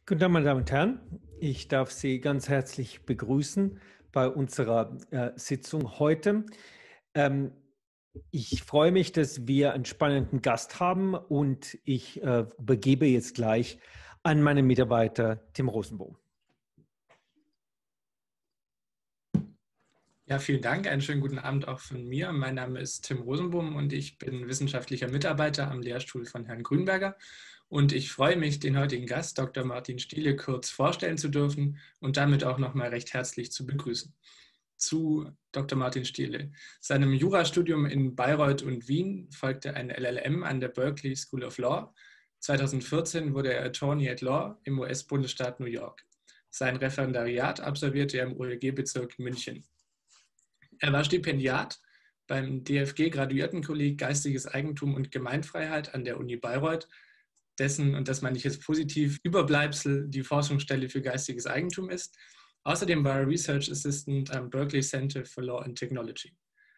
Guten Tag, meine Damen und Herren. Ich darf Sie ganz herzlich begrüßen bei unserer Sitzung heute. Ähm, Ich freue mich, dass wir einen spannenden Gast haben und ich begebe jetzt gleich an meinen Mitarbeiter Tim Rosenbohm. Ja, vielen Dank. Einen schönen guten Abend auch von mir. Mein Name ist Tim Rosenbohm und ich bin wissenschaftlicher Mitarbeiter am Lehrstuhl von Herrn Grünberger. Und ich freue mich, den heutigen Gast, Dr. Martin Stiele, kurz vorstellen zu dürfen und damit auch nochmal recht herzlich zu begrüßen. Zu Dr. Martin Stiele. Seinem Jurastudium in Bayreuth und Wien folgte ein LLM an der Berkeley School of Law. 2014 wurde er Attorney at Law im US-Bundesstaat New York. Sein Referendariat absolvierte er im OLG-Bezirk München. Er war Stipendiat beim DFG-Graduiertenkolleg Geistiges Eigentum und Gemeinfreiheit an der Uni Bayreuth, dessen, und das meine ich jetzt positiv, Überbleibsel die Forschungsstelle für geistiges Eigentum ist. Außerdem war er Research Assistant am Berkeley Center for Law and Technology.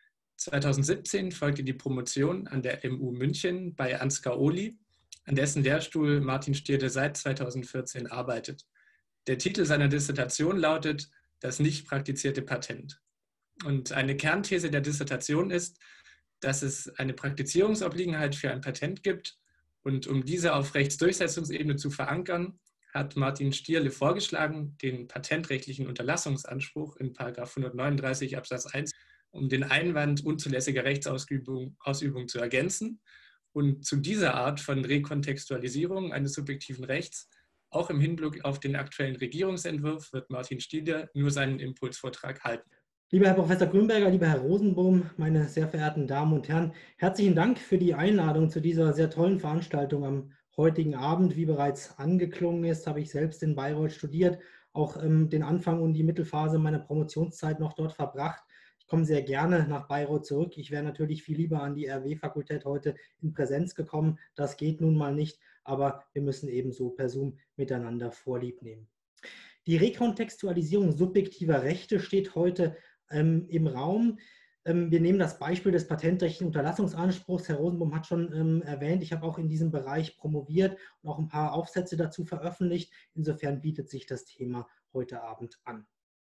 2017 folgte die Promotion an der MU München bei Ansgar Ohly, an dessen Lehrstuhl Martin Stiele seit 2014 arbeitet. Der Titel seiner Dissertation lautet Das nicht praktizierte Patent. Und eine Kernthese der Dissertation ist, dass es eine Praktizierungsobliegenheit für ein Patent gibt. Und um diese auf Rechtsdurchsetzungsebene zu verankern, hat Martin Stiele vorgeschlagen, den patentrechtlichen Unterlassungsanspruch in § 139 Absatz 1 um den Einwand unzulässiger Rechtsausübung zu ergänzen und zu dieser Art von Rekontextualisierung eines subjektiven Rechts, auch im Hinblick auf den aktuellen Regierungsentwurf, wird Martin Stiele nur seinen Impulsvortrag halten. Lieber Herr Professor Grünberger, lieber Herr Rosenbohm, meine sehr verehrten Damen und Herren, herzlichen Dank für die Einladung zu dieser sehr tollen Veranstaltung am heutigen Abend. Wie bereits angeklungen ist, habe ich selbst in Bayreuth studiert, auch den Anfang und die Mittelphase meiner Promotionszeit noch dort verbracht. Ich komme sehr gerne nach Bayreuth zurück. Ich wäre natürlich viel lieber an die RW-Fakultät heute in Präsenz gekommen. Das geht nun mal nicht, aber wir müssen ebenso per Zoom miteinander Vorlieb nehmen. Die Rekontextualisierung subjektiver Rechte steht heute im Raum. Wir nehmen das Beispiel des patentrechtlichen Unterlassungsanspruchs. Herr Rosenbohm hat schon erwähnt, ich habe auch in diesem Bereich promoviert und auch ein paar Aufsätze dazu veröffentlicht. Insofern bietet sich das Thema heute Abend an.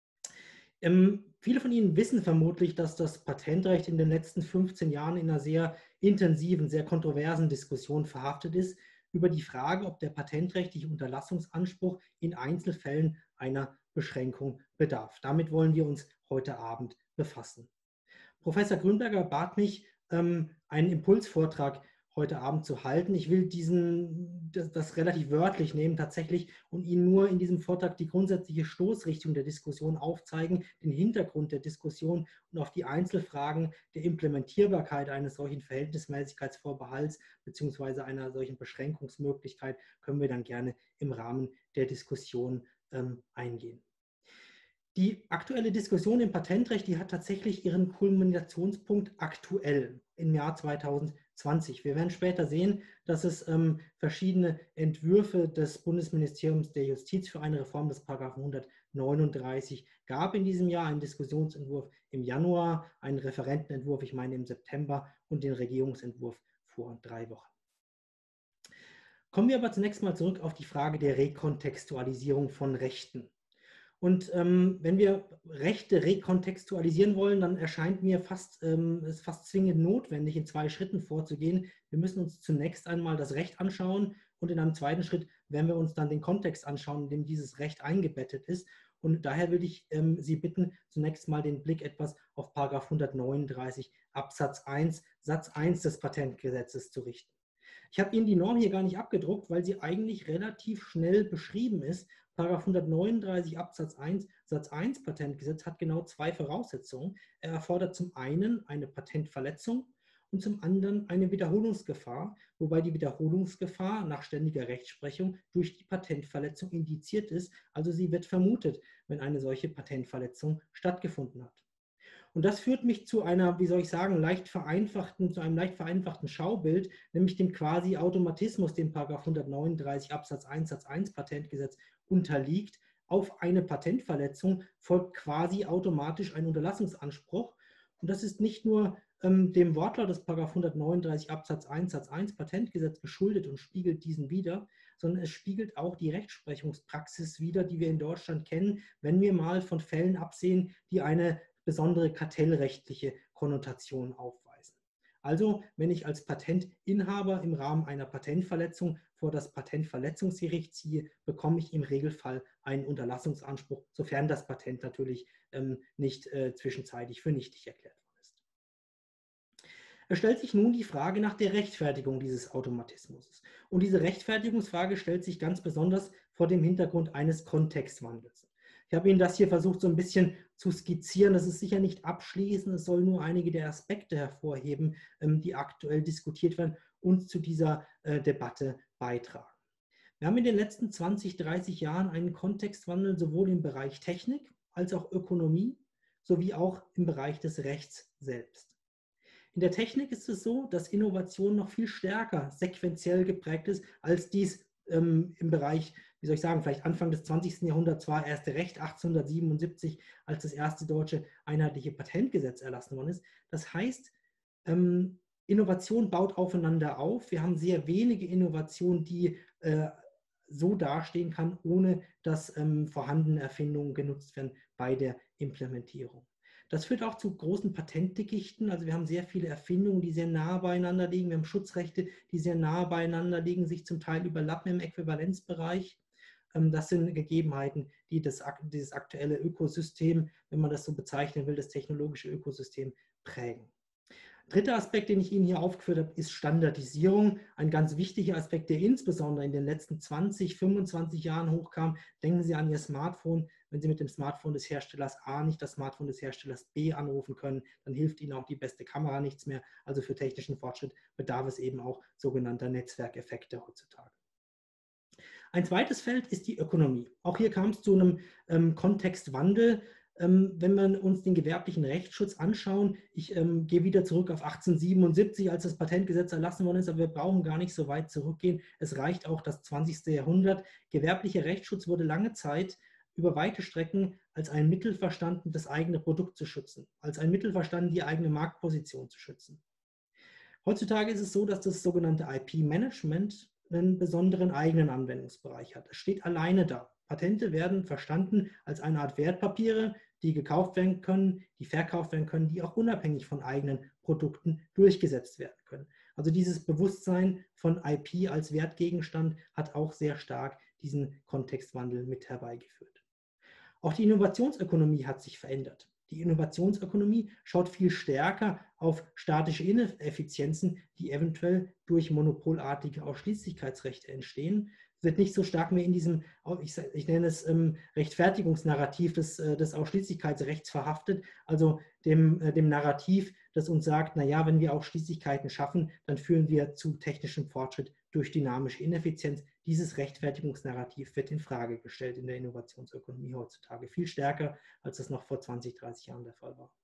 Viele von Ihnen wissen vermutlich, dass das Patentrecht in den letzten 15 Jahren in einer sehr intensiven, sehr kontroversen Diskussion verhaftet ist über die Frage, ob der patentrechtliche Unterlassungsanspruch in Einzelfällen einer Beschränkung bedarf. Damit wollen wir uns heute Abend befassen. Professor Grünberger bat mich, einen Impulsvortrag heute Abend zu halten. Ich will das relativ wörtlich nehmen tatsächlich und Ihnen nur in diesem Vortrag die grundsätzliche Stoßrichtung der Diskussion aufzeigen, den Hintergrund der Diskussion und auf die Einzelfragen der Implementierbarkeit eines solchen Verhältnismäßigkeitsvorbehalts bzw. einer solchen Beschränkungsmöglichkeit können wir dann gerne im Rahmen der Diskussion eingehen. Die aktuelle Diskussion im Patentrecht, die hat tatsächlich ihren Kulminationspunkt aktuell im Jahr 2020. Wir werden später sehen, dass es verschiedene Entwürfe des Bundesministeriums der Justiz für eine Reform des § 139 gab in diesem Jahr, einen Diskussionsentwurf im Januar, einen Referentenentwurf, ich meine im September und den Regierungsentwurf vor 3 Wochen. Kommen wir aber zunächst mal zurück auf die Frage der Rekontextualisierung von Rechten. Und wenn wir Rechte rekontextualisieren wollen, dann erscheint mir es fast zwingend notwendig, in 2 Schritten vorzugehen. Wir müssen uns zunächst einmal das Recht anschauen und in einem zweiten Schritt werden wir uns dann den Kontext anschauen, in dem dieses Recht eingebettet ist. Und daher würde ich Sie bitten, zunächst mal den Blick etwas auf § 139 Absatz 1 Satz 1 des Patentgesetzes zu richten. Ich habe Ihnen die Norm hier gar nicht abgedruckt, weil sie eigentlich relativ schnell beschrieben ist. § 139 Absatz 1 Satz 1 Patentgesetz hat genau 2 Voraussetzungen. Er erfordert zum einen eine Patentverletzung und zum anderen eine Wiederholungsgefahr, wobei die Wiederholungsgefahr nach ständiger Rechtsprechung durch die Patentverletzung indiziert ist. Also sie wird vermutet, wenn eine solche Patentverletzung stattgefunden hat. Und das führt mich zu einer, wie soll ich sagen, zu einem leicht vereinfachten Schaubild, nämlich dem Quasi-Automatismus, dem § 139 Absatz 1 Satz 1 Patentgesetz unterliegt. Auf eine Patentverletzung folgt quasi automatisch ein Unterlassungsanspruch. Und das ist nicht nur dem Wortlaut des § 139 Absatz 1 Satz 1 Patentgesetz geschuldet und spiegelt diesen wider, sondern es spiegelt auch die Rechtsprechungspraxis wider, die wir in Deutschland kennen, wenn wir mal von Fällen absehen, die eine besondere kartellrechtliche Konnotation aufweisen. Also, wenn ich als Patentinhaber im Rahmen einer Patentverletzung vor das Patentverletzungsgericht ziehe, bekomme ich im Regelfall einen Unterlassungsanspruch, sofern das Patent natürlich nicht zwischenzeitlich für nichtig erklärt worden ist. Es stellt sich nun die Frage nach der Rechtfertigung dieses Automatismus. Und diese Rechtfertigungsfrage stellt sich ganz besonders vor dem Hintergrund eines Kontextwandels. Ich habe Ihnen das hier versucht, so ein bisschen zu skizzieren. Das ist sicher nicht abschließend. Es soll nur einige der Aspekte hervorheben, die aktuell diskutiert werden und zu dieser Debatte beitragen. Wir haben in den letzten 20, 30 Jahren einen Kontextwandel sowohl im Bereich Technik als auch Ökonomie sowie auch im Bereich des Rechts selbst. In der Technik ist es so, dass Innovation noch viel stärker sequenziell geprägt ist, als dies im Bereich, wie soll ich sagen, vielleicht Anfang des 20. Jahrhunderts war. Erste Recht 1877, als das erste deutsche einheitliche Patentgesetz erlassen worden ist. Das heißt, Innovation baut aufeinander auf. Wir haben sehr wenige Innovationen, die so dastehen kann, ohne dass vorhandene Erfindungen genutzt werden bei der Implementierung. Das führt auch zu großen Patentdickichten. Also wir haben sehr viele Erfindungen, die sehr nah beieinander liegen. Wir haben Schutzrechte, die sehr nah beieinander liegen, sich zum Teil überlappen im Äquivalenzbereich. Das sind Gegebenheiten, die dieses aktuelle Ökosystem, wenn man das so bezeichnen will, das technologische Ökosystem prägen. Dritter Aspekt, den ich Ihnen hier aufgeführt habe, ist Standardisierung. Ein ganz wichtiger Aspekt, der insbesondere in den letzten 20, 25 Jahren hochkam. Denken Sie an Ihr Smartphone. Wenn Sie mit dem Smartphone des Herstellers A nicht das Smartphone des Herstellers B anrufen können, dann hilft Ihnen auch die beste Kamera nichts mehr. Also für technischen Fortschritt bedarf es eben auch sogenannter Netzwerkeffekte heutzutage. Ein zweites Feld ist die Ökonomie. Auch hier kam es zu einem Kontextwandel. Wenn wir uns den gewerblichen Rechtsschutz anschauen, ich gehe wieder zurück auf 1877, als das Patentgesetz erlassen worden ist, aber wir brauchen gar nicht so weit zurückgehen. Es reicht auch das 20. Jahrhundert. Gewerblicher Rechtsschutz wurde lange Zeit über weite Strecken als ein Mittel verstanden, das eigene Produkt zu schützen, als ein Mittel verstanden, die eigene Marktposition zu schützen. Heutzutage ist es so, dass das sogenannte IP-Management einen besonderen eigenen Anwendungsbereich hat. Es steht alleine da. Patente werden verstanden als eine Art Wertpapiere, die gekauft werden können, die verkauft werden können, die auch unabhängig von eigenen Produkten durchgesetzt werden können. Also dieses Bewusstsein von IP als Wertgegenstand hat auch sehr stark diesen Kontextwandel mit herbeigeführt. Auch die Innovationsökonomie hat sich verändert. Die Innovationsökonomie schaut viel stärker auf statische Ineffizienzen, die eventuell durch monopolartige Ausschließlichkeitsrechte entstehen. Wird nicht so stark mehr in diesem, ich nenne es Rechtfertigungsnarrativ des Ausschließlichkeitsrechts verhaftet, also dem Narrativ, das uns sagt, naja, wenn wir Ausschließlichkeiten schaffen, dann führen wir zu technischem Fortschritt durch dynamische Ineffizienz. Dieses Rechtfertigungsnarrativ wird in Frage gestellt in der Innovationsökonomie heutzutage, viel stärker, als das noch vor 20, 30 Jahren der Fall war.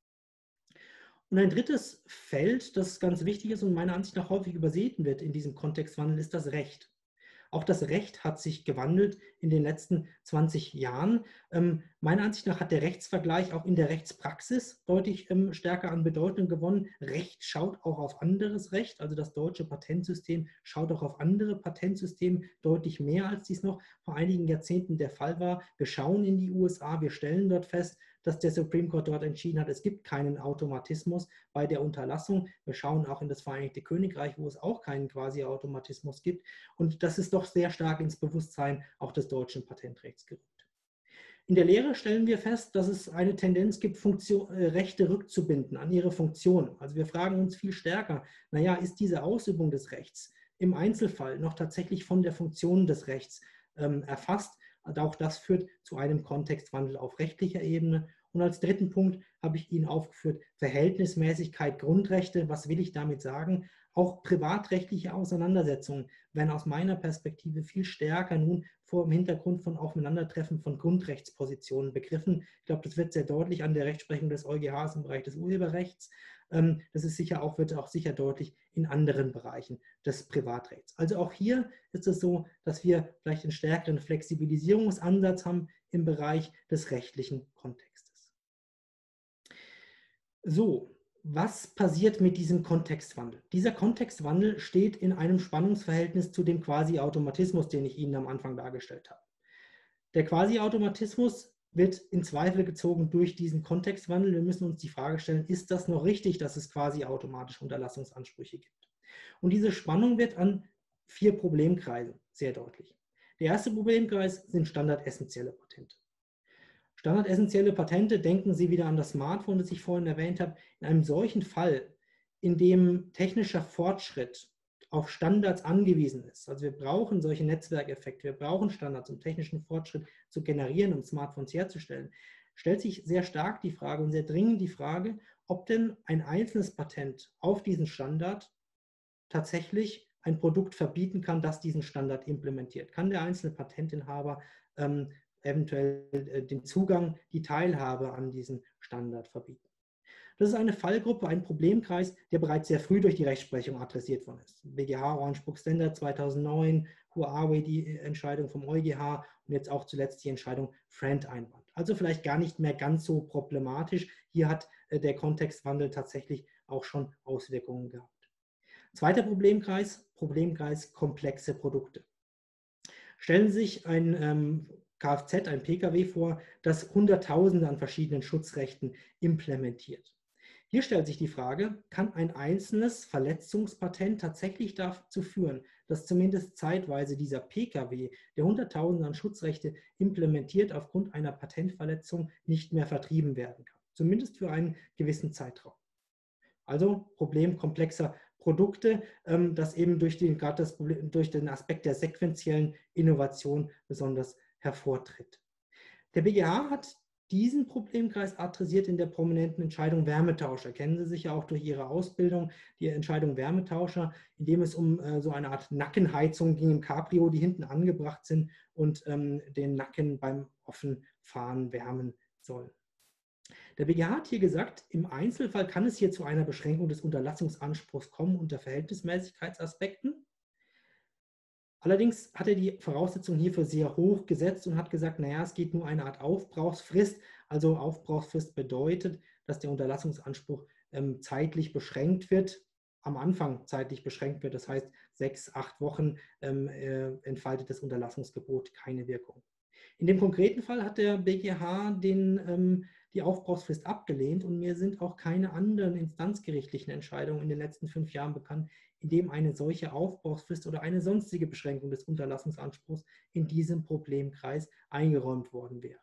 Und ein drittes Feld, das ganz wichtig ist und meiner Ansicht nach häufig übersehen wird in diesem Kontextwandel, ist das Recht. Auch das Recht hat sich gewandelt in den letzten 20 Jahren. Meiner Ansicht nach hat der Rechtsvergleich auch in der Rechtspraxis deutlich stärker an Bedeutung gewonnen. Recht schaut auch auf anderes Recht, also das deutsche Patentsystem schaut auch auf andere Patentsysteme deutlich mehr, als dies noch vor einigen Jahrzehnten der Fall war. Wir schauen in die USA, wir stellen dort fest, dass der Supreme Court dort entschieden hat, es gibt keinen Automatismus bei der Unterlassung. Wir schauen auch in das Vereinigte Königreich, wo es auch keinen Quasi-Automatismus gibt. Und das ist doch sehr stark ins Bewusstsein auch des deutschen Patentrechts gerückt. In der Lehre stellen wir fest, dass es eine Tendenz gibt, Rechte rückzubinden an ihre Funktion. Also wir fragen uns viel stärker, naja, ist diese Ausübung des Rechts im Einzelfall noch tatsächlich von der Funktion des Rechts erfasst? Und auch das führt zu einem Kontextwandel auf rechtlicher Ebene. Und als dritten Punkt habe ich Ihnen aufgeführt, Verhältnismäßigkeit, Grundrechte. Was will ich damit sagen? Auch privatrechtliche Auseinandersetzungen werden aus meiner Perspektive viel stärker nun vor dem Hintergrund von Aufeinandertreffen von Grundrechtspositionen begriffen. Ich glaube, das wird sehr deutlich an der Rechtsprechung des EuGHs im Bereich des Urheberrechts. Das ist sicher auch, wird auch sicher deutlich in anderen Bereichen des Privatrechts. Also auch hier ist es so, dass wir vielleicht einen stärkeren Flexibilisierungsansatz haben im Bereich des rechtlichen Kontextes. So, Was passiert mit diesem Kontextwandel? Dieser Kontextwandel steht in einem Spannungsverhältnis zu dem Quasi-Automatismus, den ich Ihnen am Anfang dargestellt habe. Der Quasi-Automatismus wird in Zweifel gezogen durch diesen Kontextwandel. Wir müssen uns die Frage stellen, ist das noch richtig, dass es quasi automatisch Unterlassungsansprüche gibt? Und diese Spannung wird an 4 Problemkreisen sehr deutlich. Der erste Problemkreis sind standardessentielle Patente. Standardessentielle Patente, denken Sie wieder an das Smartphone, das ich vorhin erwähnt habe. In einem solchen Fall, in dem technischer Fortschritt auf Standards angewiesen ist, also wir brauchen solche Netzwerkeffekte, wir brauchen Standards, um technischen Fortschritt zu generieren und Smartphones herzustellen, stellt sich sehr stark die Frage und sehr dringend die Frage, ob denn ein einzelnes Patent auf diesen Standard tatsächlich ein Produkt verbieten kann, das diesen Standard implementiert. Kann der einzelne Patentinhaber eventuell den Zugang, die Teilhabe an diesen Standard verbieten? Das ist eine Fallgruppe, ein Problemkreis, der bereits sehr früh durch die Rechtsprechung adressiert worden ist. BGH Orange Book Standard 2009, Huawei die Entscheidung vom EuGH und jetzt auch zuletzt die Entscheidung Friend-Einwand. Also vielleicht gar nicht mehr ganz so problematisch. Hier hat der Kontextwandel tatsächlich auch schon Auswirkungen gehabt. Zweiter Problemkreis komplexe Produkte. Stellen Sie sich ein Kfz, ein Pkw vor, das Hunderttausende an verschiedenen Schutzrechten implementiert. Hier stellt sich die Frage, kann ein einzelnes Verletzungspatent tatsächlich dazu führen, dass zumindest zeitweise dieser Pkw, der Hunderttausende an Schutzrechte implementiert, aufgrund einer Patentverletzung nicht mehr vertrieben werden kann, zumindest für einen gewissen Zeitraum. Also Problem komplexer Produkte, das eben durch den Aspekt der sequentiellen Innovation besonders hervortritt. Der BGH hat diesen Problemkreis adressiert in der prominenten Entscheidung Wärmetauscher. Kennen Sie sicher auch durch Ihre Ausbildung, die Entscheidung Wärmetauscher, in dem es um so eine Art Nackenheizung ging im Cabrio, die hinten angebracht sind und den Nacken beim Offenfahren wärmen sollen. Der BGH hat hier gesagt, im Einzelfall kann es hier zu einer Beschränkung des Unterlassungsanspruchs kommen unter Verhältnismäßigkeitsaspekten. Allerdings hat er die Voraussetzungen hierfür sehr hoch gesetzt und hat gesagt, naja, es geht nur eine Art Aufbrauchsfrist. Also Aufbrauchsfrist bedeutet, dass der Unterlassungsanspruch zeitlich beschränkt wird, am Anfang zeitlich beschränkt wird. Das heißt, 6, 8 Wochen entfaltet das Unterlassungsgebot keine Wirkung. In dem konkreten Fall hat der BGH die Aufbrauchsfrist abgelehnt und mir sind auch keine anderen instanzgerichtlichen Entscheidungen in den letzten 5 Jahren bekannt, in dem eine solche Aufbrauchsfrist oder eine sonstige Beschränkung des Unterlassungsanspruchs in diesem Problemkreis eingeräumt worden wäre.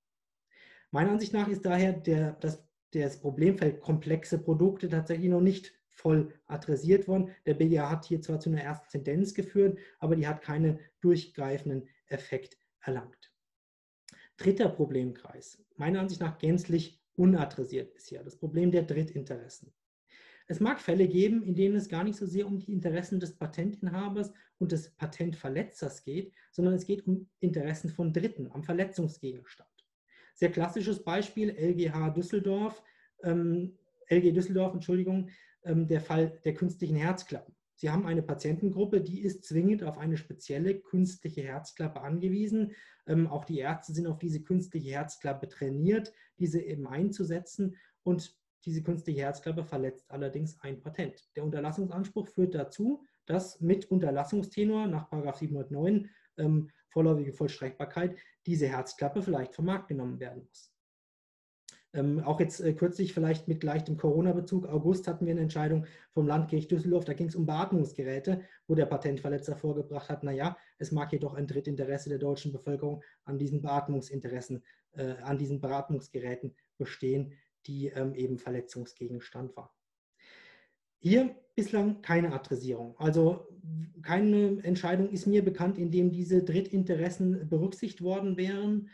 Meiner Ansicht nach ist daher das Problemfeld komplexe Produkte tatsächlich noch nicht voll adressiert worden. Der BGH hat hier zwar zu einer ersten Tendenz geführt, aber die hat keinen durchgreifenden Effekt erlangt. Dritter Problemkreis, meiner Ansicht nach gänzlich unadressiert bisher, das Problem der Drittinteressen. Es mag Fälle geben, in denen es gar nicht so sehr um die Interessen des Patentinhabers und des Patentverletzers geht, sondern es geht um Interessen von Dritten am Verletzungsgegenstand. Sehr klassisches Beispiel, LG Düsseldorf, der Fall der künstlichen Herzklappen. Sie haben eine Patientengruppe, die ist zwingend auf eine spezielle künstliche Herzklappe angewiesen. Auch die Ärzte sind auf diese künstliche Herzklappe trainiert, diese eben einzusetzen, und diese künstliche Herzklappe verletzt allerdings ein Patent. Der Unterlassungsanspruch führt dazu, dass mit Unterlassungstenor nach § 709 vorläufige Vollstreckbarkeit diese Herzklappe vielleicht vom Markt genommen werden muss. Auch jetzt kürzlich vielleicht mit leichtem Corona-Bezug, August hatten wir eine Entscheidung vom Landgericht Düsseldorf, da ging es um Beatmungsgeräte, wo der Patentverletzer vorgebracht hat, naja, es mag jedoch ein Drittinteresse der deutschen Bevölkerung an diesen Beatmungsgeräten bestehen, die eben Verletzungsgegenstand waren. Hier bislang keine Adressierung, also keine Entscheidung ist mir bekannt, in dem diese Drittinteressen berücksichtigt worden wären.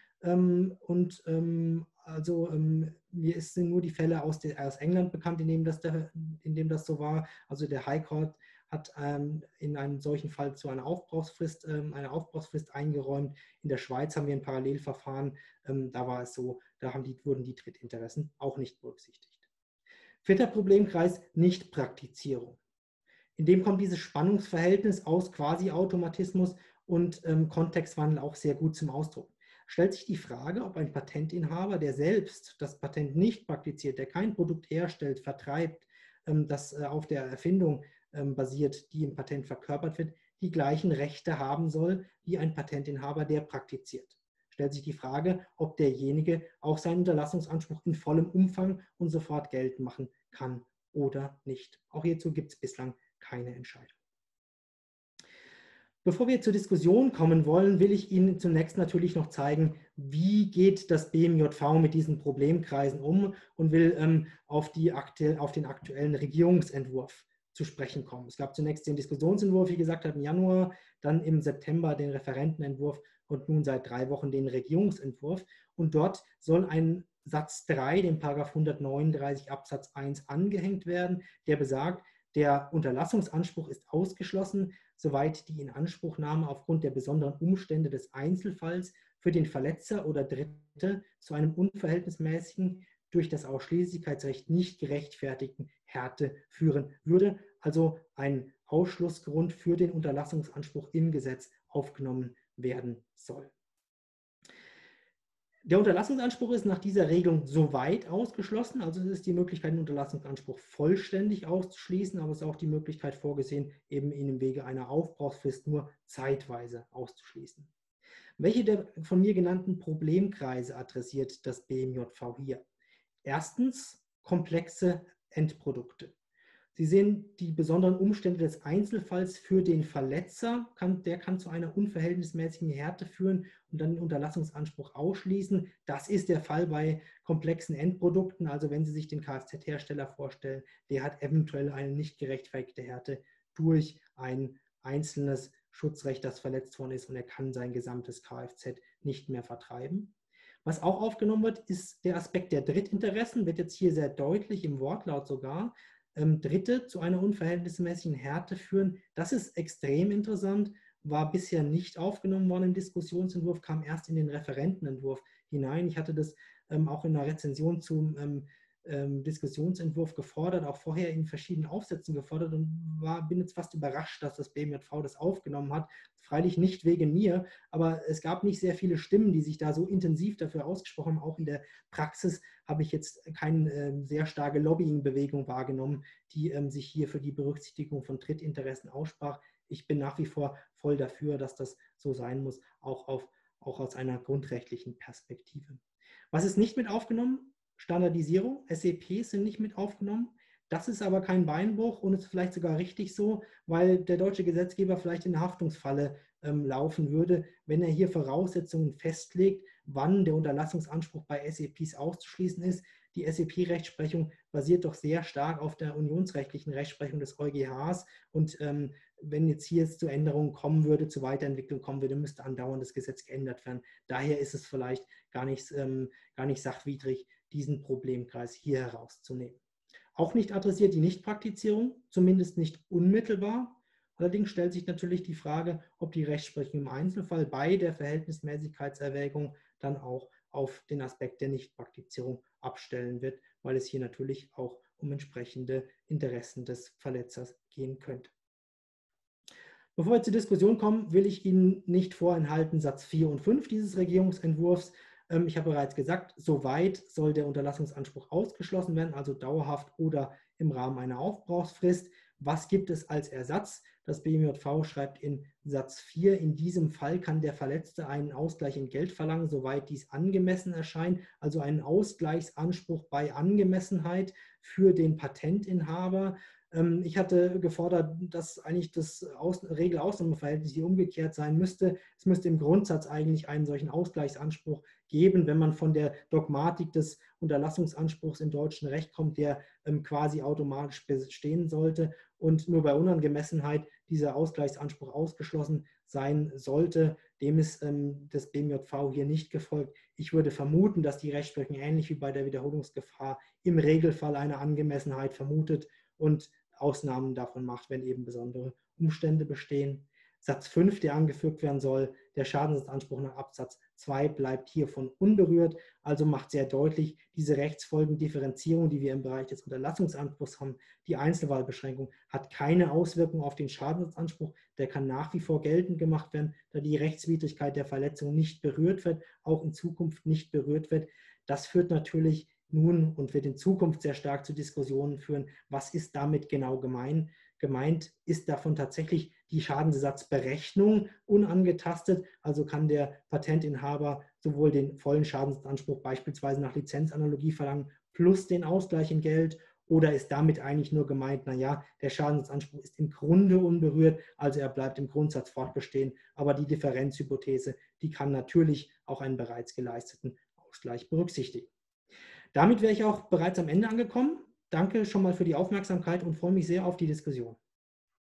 Mir sind nur die Fälle aus England bekannt, in dem das so war. Also der High Court hat in einem solchen Fall zu einer Aufbrauchsfrist eingeräumt. In der Schweiz haben wir ein Parallelverfahren. Da war es so, wurden die Drittinteressen auch nicht berücksichtigt. Vierter Problemkreis, Nichtpraktizierung. In dem kommt dieses Spannungsverhältnis aus Quasi-Automatismus und Kontextwandel auch sehr gut zum Ausdruck. stellt sich die Frage, ob ein Patentinhaber, der selbst das Patent nicht praktiziert, der kein Produkt herstellt, vertreibt, das auf der Erfindung basiert, die im Patent verkörpert wird, die gleichen Rechte haben soll wie ein Patentinhaber, der praktiziert. Stellt sich die Frage, ob derjenige auch seinen Unterlassungsanspruch in vollem Umfang und sofort geltend machen kann oder nicht. Auch hierzu gibt es bislang keine Entscheidung. Bevor wir zur Diskussion kommen wollen, will ich Ihnen zunächst natürlich noch zeigen, wie geht das BMJV mit diesen Problemkreisen um und will auf den aktuellen Regierungsentwurf zu sprechen kommen. Es gab zunächst den Diskussionsentwurf, wie gesagt, im Januar, dann im September den Referentenentwurf und nun seit 3 Wochen den Regierungsentwurf. Und dort soll ein Satz 3, dem § 139 Absatz 1 angehängt werden, der besagt, der Unterlassungsanspruch ist ausgeschlossen, soweit die Inanspruchnahme aufgrund der besonderen Umstände des Einzelfalls für den Verletzer oder Dritte zu einem unverhältnismäßigen, durch das Ausschließlichkeitsrecht nicht gerechtfertigten Härte führen würde, also ein Ausschlussgrund für den Unterlassungsanspruch im Gesetz aufgenommen werden soll. Der Unterlassungsanspruch ist nach dieser Regelung soweit ausgeschlossen, also es ist die Möglichkeit, den Unterlassungsanspruch vollständig auszuschließen, aber es ist auch die Möglichkeit vorgesehen, eben ihn im Wege einer Aufbrauchsfrist nur zeitweise auszuschließen. Welche der von mir genannten Problemkreise adressiert das BMJV hier? Erstens komplexe Endprodukte. Sie sehen die besonderen Umstände des Einzelfalls für den Verletzer, der kann zu einer unverhältnismäßigen Härte führen und dann den Unterlassungsanspruch ausschließen. Das ist der Fall bei komplexen Endprodukten, also wenn Sie sich den Kfz-Hersteller vorstellen, der hat eventuell eine nicht gerechtfertigte Härte durch ein einzelnes Schutzrecht, das verletzt worden ist und er kann sein gesamtes Kfz nicht mehr vertreiben. Was auch aufgenommen wird, ist der Aspekt der Drittinteressen, wird jetzt hier sehr deutlich im Wortlaut sogar. Dritte zu einer unverhältnismäßigen Härte führen. Das ist extrem interessant, war bisher nicht aufgenommen worden im Diskussionsentwurf, kam erst in den Referentenentwurf hinein. Ich hatte das auch in einer Rezension zum Diskussionsentwurf gefordert, auch vorher in verschiedenen Aufsätzen gefordert und bin jetzt fast überrascht, dass das BMJV das aufgenommen hat. Freilich nicht wegen mir, aber es gab nicht sehr viele Stimmen, die sich da so intensiv dafür ausgesprochen haben. Auch in der Praxis habe ich jetzt keine sehr starke Lobbying-Bewegung wahrgenommen, die sich hier für die Berücksichtigung von Drittinteressen aussprach. Ich bin nach wie vor voll dafür, dass das so sein muss, auch aus einer grundrechtlichen Perspektive. Was ist nicht mit aufgenommen? Standardisierung, SEPs sind nicht mit aufgenommen. Das ist aber kein Beinbruch und ist vielleicht sogar richtig so, weil der deutsche Gesetzgeber vielleicht in eine Haftungsfalle laufen würde, wenn er hier Voraussetzungen festlegt, wann der Unterlassungsanspruch bei SEPs auszuschließen ist. Die SEP-Rechtsprechung basiert doch sehr stark auf der unionsrechtlichen Rechtsprechung des EuGHs und wenn jetzt hier zu Änderungen kommen würde, zu Weiterentwicklung kommen würde, müsste andauernd das Gesetz geändert werden. Daher ist es vielleicht gar nicht sachwidrig, diesen Problemkreis hier herauszunehmen. Auch nicht adressiert die Nichtpraktizierung, zumindest nicht unmittelbar. Allerdings stellt sich natürlich die Frage, ob die Rechtsprechung im Einzelfall bei der Verhältnismäßigkeitserwägung dann auch auf den Aspekt der Nichtpraktizierung abstellen wird, weil es hier natürlich auch um entsprechende Interessen des Verletzers gehen könnte. Bevor wir zur Diskussion kommen, will ich Ihnen nicht vorenthalten Satz 4 und 5 dieses Regierungsentwurfs. Ich habe bereits gesagt, soweit soll der Unterlassungsanspruch ausgeschlossen werden, also dauerhaft oder im Rahmen einer Aufbrauchsfrist. Was gibt es als Ersatz? Das BMJV schreibt in Satz 4, in diesem Fall kann der Verletzte einen Ausgleich in Geld verlangen, soweit dies angemessen erscheint, also einen Ausgleichsanspruch bei Angemessenheit für den Patentinhaber. Ich hatte gefordert, dass eigentlich das Regel-Ausnahmeverhältnis hier umgekehrt sein müsste. Es müsste im Grundsatz eigentlich einen solchen Ausgleichsanspruch geben, wenn man von der Dogmatik des Unterlassungsanspruchs im deutschen Recht kommt, der quasi automatisch bestehen sollte und nur bei Unangemessenheit dieser Ausgleichsanspruch ausgeschlossen sein sollte. Dem ist das BMJV hier nicht gefolgt. Ich würde vermuten, dass die Rechtsprechung ähnlich wie bei der Wiederholungsgefahr im Regelfall eine Angemessenheit vermutet und Ausnahmen davon macht, wenn eben besondere Umstände bestehen. Satz 5, der angefügt werden soll, der Schadensersatzanspruch nach Absatz 2 bleibt hiervon unberührt, also macht sehr deutlich, diese Rechtsfolgendifferenzierung, die wir im Bereich des Unterlassungsanspruchs haben, die Einzelwahlbeschränkung, hat keine Auswirkung auf den Schadensersatzanspruch, der kann nach wie vor geltend gemacht werden, da die Rechtswidrigkeit der Verletzung nicht berührt wird, auch in Zukunft nicht berührt wird. Das führt natürlich nun und wird in Zukunft sehr stark zu Diskussionen führen, was ist damit genau gemeint? Gemeint ist davon tatsächlich die Schadensersatzberechnung unangetastet, also kann der Patentinhaber sowohl den vollen Schadensersatzanspruch beispielsweise nach Lizenzanalogie verlangen, plus den Ausgleich in Geld, oder ist damit eigentlich nur gemeint, naja, der Schadensersatzanspruch ist im Grunde unberührt, also er bleibt im Grundsatz fortbestehen, aber die Differenzhypothese, die kann natürlich auch einen bereits geleisteten Ausgleich berücksichtigen. Damit wäre ich auch bereits am Ende angekommen. Danke schon mal für die Aufmerksamkeit und freue mich sehr auf die Diskussion.